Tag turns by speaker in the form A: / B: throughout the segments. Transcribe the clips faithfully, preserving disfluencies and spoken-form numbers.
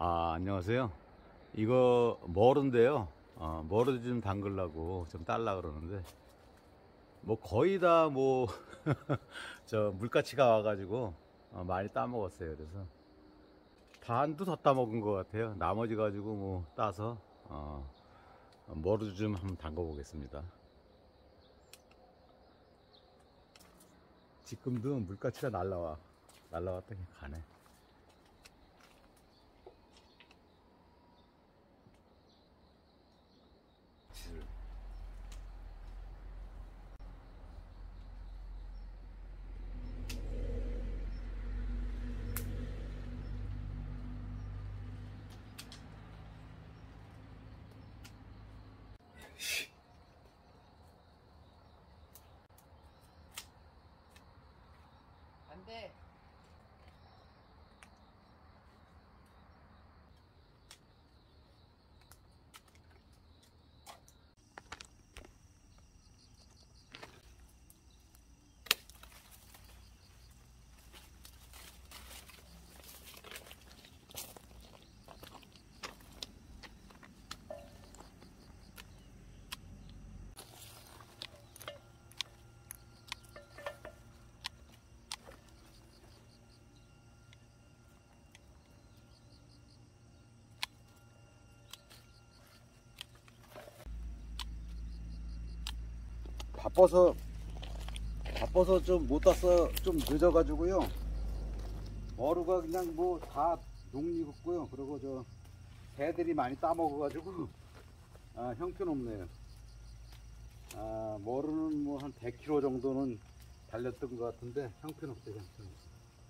A: 아, 안녕하세요. 이거 머루인데요. 어, 머루 좀 담글라고 좀 딸라 그러는데 뭐 거의 다 뭐 저 물가치가 와가지고 어, 많이 따먹었어요. 그래서 반도 더 따먹은 것 같아요. 나머지 가지고 뭐 따서 어, 머루 좀 한번 담궈 보겠습니다. 지금도 물가치가 날라와 날라왔다 그냥 가네.
B: 안 돼.
A: 바빠서 바빠서 좀 못 땄어. 좀 늦어가지고요. 머루가 그냥 뭐 다 녹익었고요. 그리고 저 개들이 많이 따먹어가지고 아, 형편없네요. 아, 머루는 뭐 한 백 킬로그램 정도는 달렸던 것 같은데 형편없어요. 형편없어.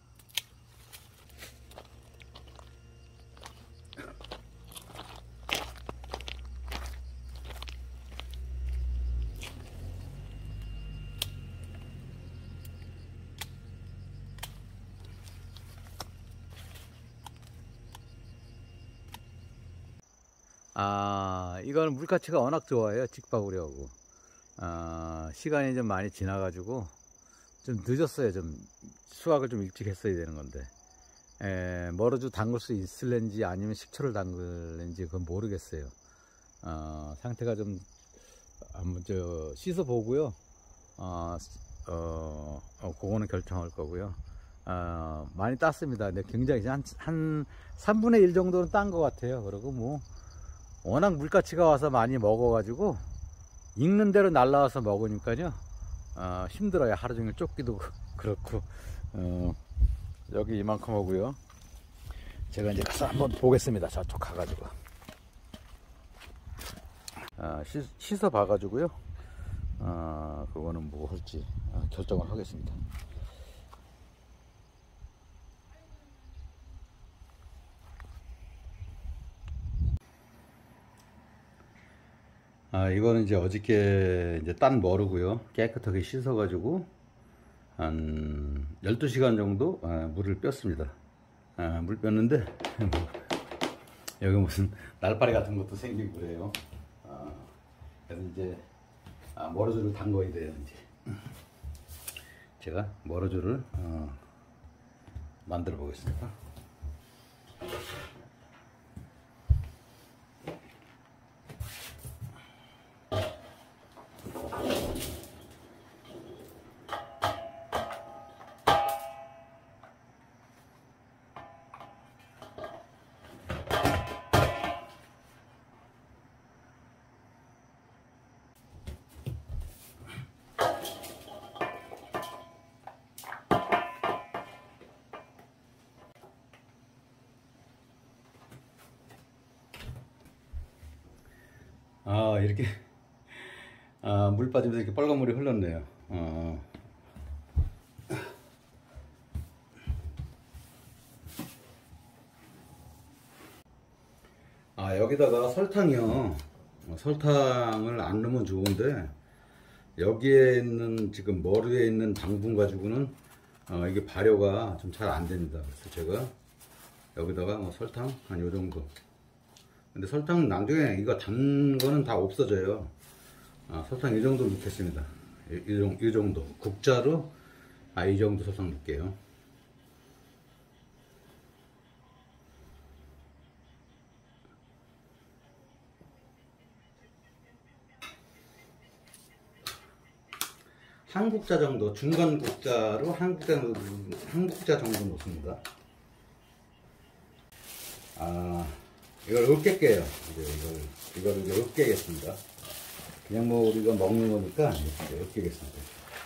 A: 아, 이거는 물가치가 워낙 좋아요. 직박우려하고. 아, 시간이 좀 많이 지나가지고 좀 늦었어요. 좀 수확을 좀 일찍 했어야 되는 건데. 에, 머루주 담글 수 있을는지 아니면 식초를 담글는지 그건 모르겠어요. 어, 상태가 좀 한번 저 씻어 보고요. 어, 어, 어, 그거는 결정할 거고요. 어, 많이 땄습니다. 근데 굉장히 한, 한 삼분의 일 정도는 딴 것 같아요. 그리고 뭐 워낙 물가치가 와서 많이 먹어가지고 익는 대로 날라와서 먹으니까요. 어, 힘들어요. 하루 종일 쫓기도 그렇고. 어, 여기 이만큼 오고요. 제가 이제 가서 한번 보겠습니다. 저쪽 가가지고. 아, 씻, 씻어 봐가지고요. 아, 그거는 뭐 할지 아, 결정을 하겠습니다. 아, 이거는 이제 어저께 이제 딴 머루고요. 깨끗하게 씻어가지고 한 열두 시간 정도 아, 물을 뺐습니다. 아, 물 뺐는데 여기 무슨 날파리 같은 것도 생기고 그래요. 아, 그래서 이제 아, 머루주를 담궈야 돼요. 이제 제가 머루주를 어, 만들어 보겠습니다. 아, 이렇게 아, 물 빠지면서 이렇게 빨간 물이 흘렀네요. 어. 아, 여기다가 설탕이요. 어, 설탕을 안 넣으면 좋은데 여기에 있는 지금 머루에 있는 당분 가지고는 어, 이게 발효가 좀 잘 안 됩니다. 그래서 제가 여기다가 뭐 설탕 한 요 정도. 근데 설탕 나중에 이거 단 거는 다 없어져요. 아, 설탕 이 정도 넣겠습니다. 이, 이, 이 정도 국자로 아, 이 정도 설탕 넣을게요. 한국자 정도, 중간 국자로 한국자, 한국자 정도 놓습니다. 아, 이걸 으깨게요. 이제 이걸, 이걸 이제 으깨겠습니다. 그냥 뭐 우리가 먹는 거니까 이렇게 으깨겠습니다.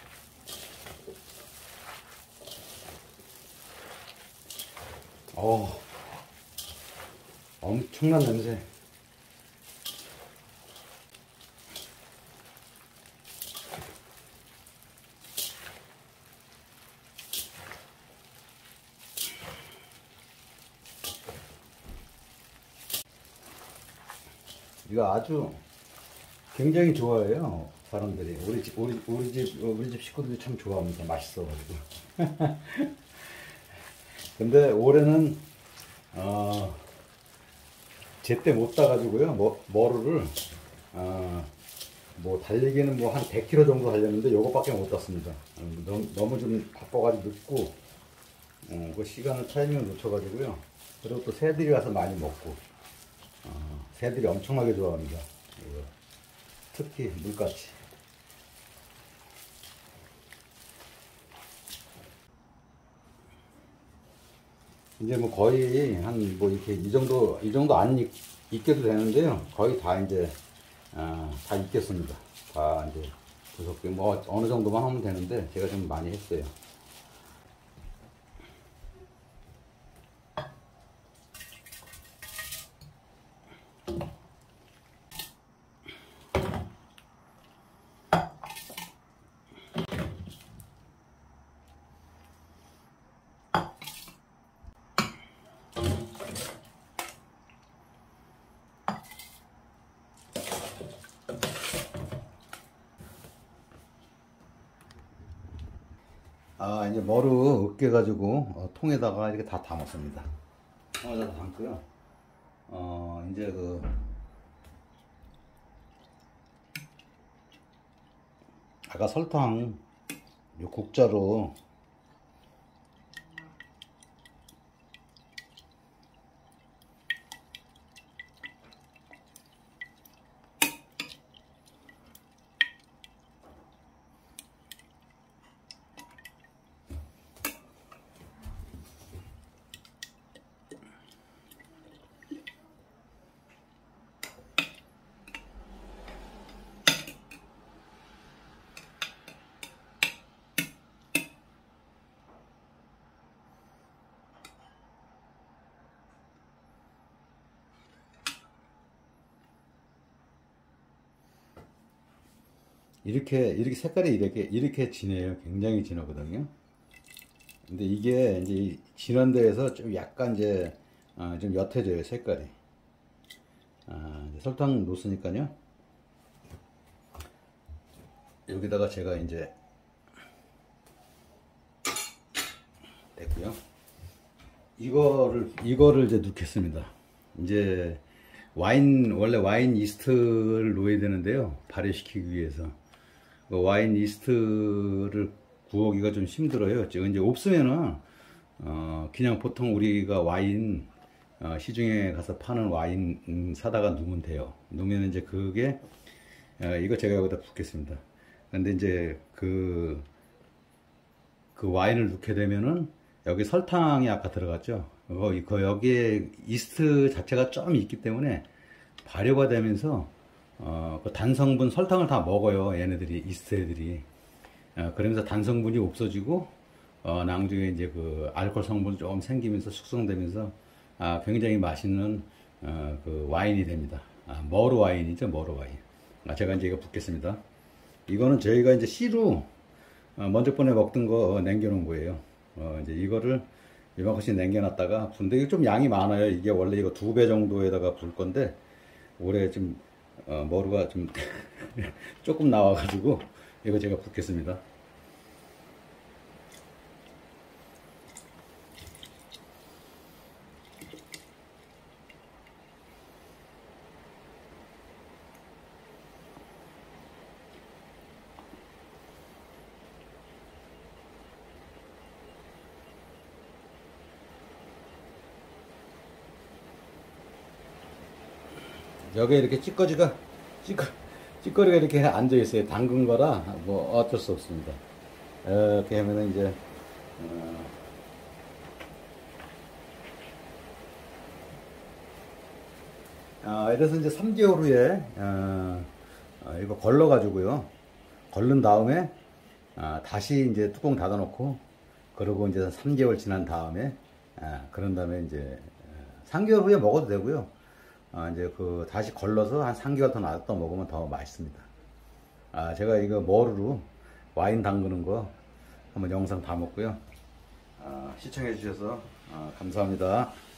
A: 어, 엄청난 냄새. 이거 아주 굉장히 좋아해요, 사람들이. 우리 집, 우리, 우리 집, 우리 집 식구들이 참 좋아합니다. 맛있어가지고. 근데 올해는, 어, 제때 못 따가지고요. 뭐, 머루를, 어, 뭐, 달리기는 뭐 한 백 킬로미터 정도 달렸는데 요것밖에 못 땄습니다. 너무, 너무 좀 바빠가지고 늦고, 어, 그 시간을 타이밍을 놓쳐가지고요. 그리고 또 새들이 와서 많이 먹고, 어, 새들이 엄청나게 좋아합니다. 이거. 특히 물같이. 이제 뭐 거의 한 뭐 이렇게 이 정도 이 정도 안 익, 익게도 되는데요. 거의 다 이제 아, 다 익겠습니다. 다 이제 구석기 뭐 어느 정도만 하면 되는데 제가 좀 많이 했어요. 아, 이제 머루 으깨가지고 어, 통에다가 이렇게 다 담았습니다. 통에다가 담고요. 어, 이제 그 아까 설탕 요 국자로 이렇게 이렇게 색깔이 이렇게 이렇게 진해요. 굉장히 진하거든요. 근데 이게 이제 진한 데에서 좀 약간 이제 아, 좀 옅어져요, 색깔이. 아, 이제 설탕 놓으니까요. 여기다가 제가 이제 됐고요. 이거를 이거를 이제 넣겠습니다. 이제 와인 원래 와인 이스트를 넣어야 되는데요. 발효시키기 위해서 그 와인 이스트를 구하기가 좀 힘들어요. 이제 없으면은 어 그냥 보통 우리가 와인 어 시중에 가서 파는 와인 음, 사다가 넣으면 돼요. 넣으면 이제 그게 어 이거 제가 여기다 붓겠습니다. 근데 이제 그 그 와인을 넣게 되면은 여기 설탕이 아까 들어갔죠. 어, 그 여기에 이스트 자체가 좀 있기 때문에 발효가 되면서 어, 그 단성분 설탕을 다 먹어요. 얘네들이 이스트 애들이. 어, 그러면서 단성분이 없어지고 어, 나중에 이제 그 알코올 성분이 좀 생기면서 숙성되면서 아, 굉장히 맛있는 어, 그 와인이 됩니다. 아, 머루 와인이죠, 머루 와인. 아, 제가 이제 이거 붓겠습니다. 이거는 저희가 이제 씨로 어, 먼저 번에 먹던 거 남겨놓은 거예요. 어, 이제 이거를 이만큼씩 남겨놨다가 부는데 이게 좀 양이 많아요. 이게 원래 이거 두 배 정도에다가 불 건데 올해 좀 어, 머루가 좀 조금 나와가지고 이거 제가 붓겠습니다. 여기에 이렇게 찌꺼기가 찌꺼, 찌꺼기가 이렇게 앉아 있어요. 담근 거라 뭐 어쩔 수 없습니다. 이렇게 하면은 이제 어, 아, 이래서 이제 삼 개월 후에 어, 어, 이거 걸러 가지고요. 걸른 다음에 아, 다시 이제 뚜껑 닫아 놓고 그러고 이제 삼 개월 지난 다음에 아, 그런 다음에 이제 삼 개월 후에 먹어도 되고요. 아, 이제 그 다시 걸러서 한 삼 개월 더 놔뒀다 먹으면 더 맛있습니다. 아, 제가 이거 머루로 와인 담그는 거 한번 영상 담았고요. 아, 시청해 주셔서 아, 감사합니다.